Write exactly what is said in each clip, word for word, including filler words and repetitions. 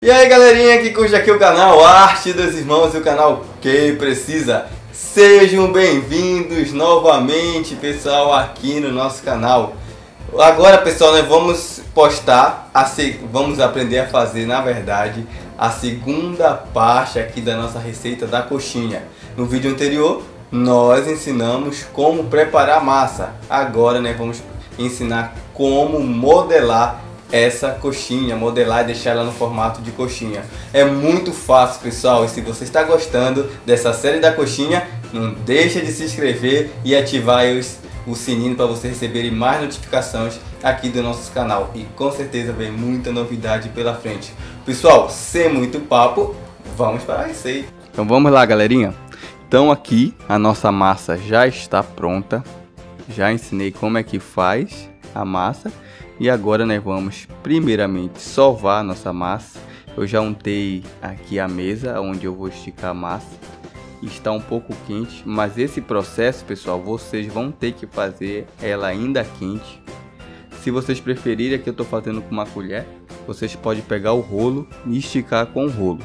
E aí galerinha que curte aqui o canal Arte dos Irmãos e o canal Que Precisa. Sejam bem-vindos novamente, pessoal, aqui no nosso canal. Agora, pessoal, nós vamos postar, a se... vamos aprender a fazer, na verdade, a segunda parte aqui da nossa receita da coxinha. No vídeo anterior, nós ensinamos como preparar massa. Agora, nós vamos ensinar como modelar essa coxinha, modelar e deixar ela no formato de coxinha. É muito fácil, pessoal, e se você está gostando dessa série da coxinha, não deixa de se inscrever e ativar os, o sininho para você receber mais notificações aqui do nosso canal, e com certeza vem muita novidade pela frente. Pessoal, sem muito papo, vamos para a receita. Então vamos lá, galerinha. Então aqui a nossa massa já está pronta, já ensinei como é que faz a massa. E agora nós vamos primeiramente sovar a nossa massa. Eu já untei aqui a mesa onde eu vou esticar a massa. Está um pouco quente, mas esse processo, pessoal, vocês vão ter que fazer ela ainda quente. Se vocês preferirem, aqui eu estou fazendo com uma colher, vocês podem pegar o rolo e esticar com o rolo.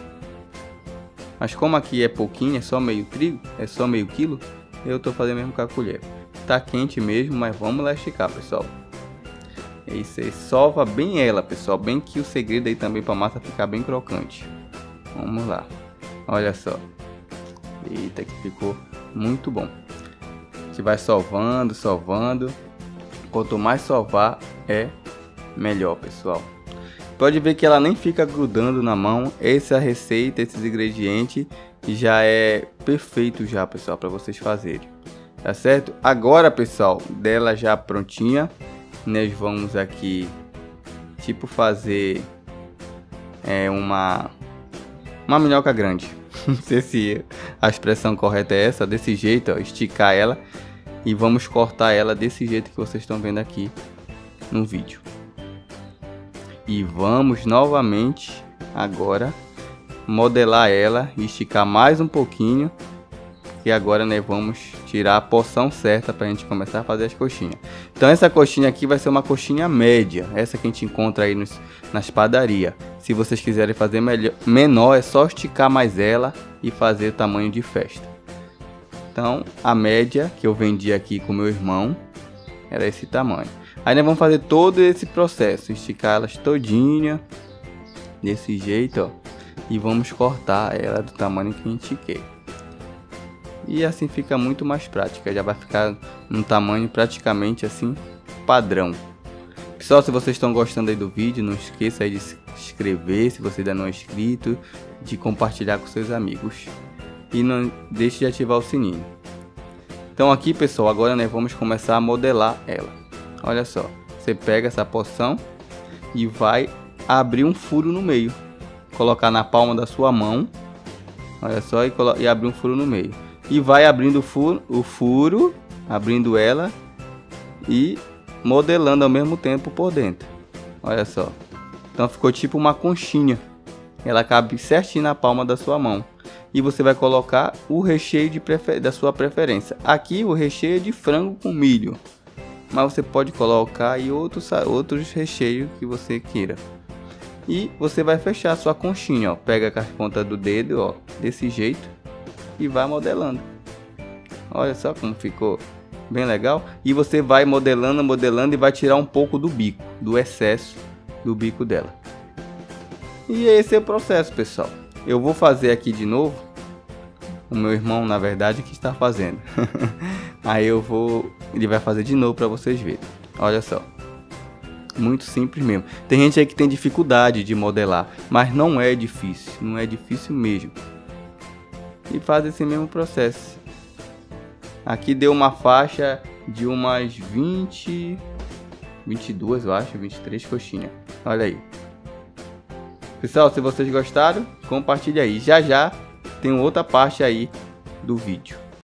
Mas como aqui é pouquinho, é só meio trigo, é só meio quilo, eu estou fazendo mesmo com a colher. Está quente mesmo, mas vamos lá esticar, pessoal. É isso aí, sova bem ela, pessoal, bem que o segredo aí também para a massa ficar bem crocante. Vamos lá, olha só. Eita, que ficou muito bom. A gente vai sovando, sovando. Quanto mais sovar é melhor, pessoal. Pode ver que ela nem fica grudando na mão. Essa receita, esses ingredientes já é perfeito já, pessoal, para vocês fazerem. Tá certo? Agora, pessoal, dela já prontinha, nós vamos aqui tipo fazer é, uma uma minhoca grande. Não sei se a expressão correta é essa, desse jeito, ó, esticar ela e vamos cortar ela desse jeito que vocês estão vendo aqui no vídeo. E vamos novamente agora modelar ela e esticar mais um pouquinho. E agora nós vamos tirar a porção certa para a gente começar a fazer as coxinhas. Então essa coxinha aqui vai ser uma coxinha média. Essa que a gente encontra aí nos, nas padarias. Se vocês quiserem fazer melhor, menor, é só esticar mais ela e fazer tamanho de festa. Então a média que eu vendi aqui com meu irmão era esse tamanho. Aí nós vamos fazer todo esse processo. Esticar elas todinha. Desse jeito, ó. E vamos cortar ela do tamanho que a gente quer. E assim fica muito mais prática, já vai ficar num tamanho praticamente assim padrão. Pessoal, se vocês estão gostando aí do vídeo, não esqueça aí de se inscrever se você ainda não é inscrito, de compartilhar com seus amigos e não deixe de ativar o sininho. Então aqui, pessoal, agora nós vamos começar a modelar ela. Olha só, você pega essa porção e vai abrir um furo no meio, colocar na palma da sua mão, olha só, e, e abrir um furo no meio. E vai abrindo o furo, o furo, abrindo ela e modelando ao mesmo tempo por dentro. Olha só. Então ficou tipo uma conchinha. Ela cabe certinho na palma da sua mão. E você vai colocar o recheio de prefer... da sua preferência. Aqui o recheio é de frango com milho. Mas você pode colocar aí outros, outros recheios que você queira. E você vai fechar a sua conchinha, ó. Pega com a ponta do dedo, ó, desse jeito. E vai modelando. Olha só como ficou bem legal. E você vai modelando, modelando e vai tirar um pouco do bico, do excesso do bico dela. E esse é o processo, pessoal. Eu vou fazer aqui de novo. O meu irmão, na verdade, que está fazendo. Aí eu vou, ele vai fazer de novo para vocês verem. Olha só. Muito simples mesmo. Tem gente aí que tem dificuldade de modelar, mas não é difícil, não é difícil mesmo. E faz esse mesmo processo. Aqui deu uma faixa de umas vinte, vinte e duas, eu acho, vinte e três coxinhas. Olha aí. Pessoal, se vocês gostaram, compartilha aí. Já já tem outra parte aí do vídeo.